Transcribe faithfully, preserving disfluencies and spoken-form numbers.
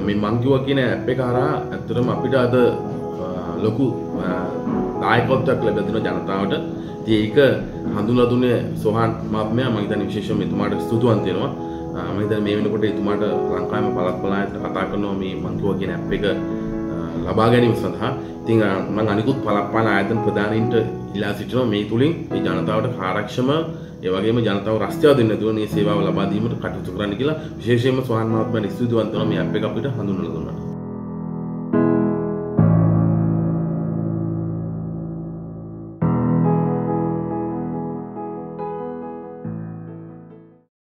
මේ ManKiwwa කියන app එක හරහා ඇත්තටම අපිට අද ලොකු දායකත්වයක් ලැබෙන ජනතාවට. ඉතින් ඒක හඳුන්වලා දුන්නේ සෝහන් මහත්මයා. මම හිතන්නේ විශේෂයෙන්ම එතුමාට ස්තුතිවන්ත වෙනවා. මම හිතන්නේ මේ වෙනකොට එතුමාට ලංකාවේම පළාත් පළාත් කතා කරනවා මේ ManKiwwa කියන ඇප් එක ලබා ගැනීම සඳහා. ඉතින් මම අනිකුත් පළාත් පළාත් ආයතන ප්‍රධානීන්ට ඉල්ලා සිටිනවා මේ තුලින් මේ ජනතාවට කාර්යක්ෂම ඒ වගේම ජනතාව රස්තියාව දෙන්න දුන මේ සේවාව ලබා දීමට කටයුතු කරන්න කියලා. විශේෂයෙන්ම සෝහන් මහත්මයාට ස්තුතිවන්ත වෙනවා මේ ඇප් එක අපිට හඳුන්වලා දුන්නා.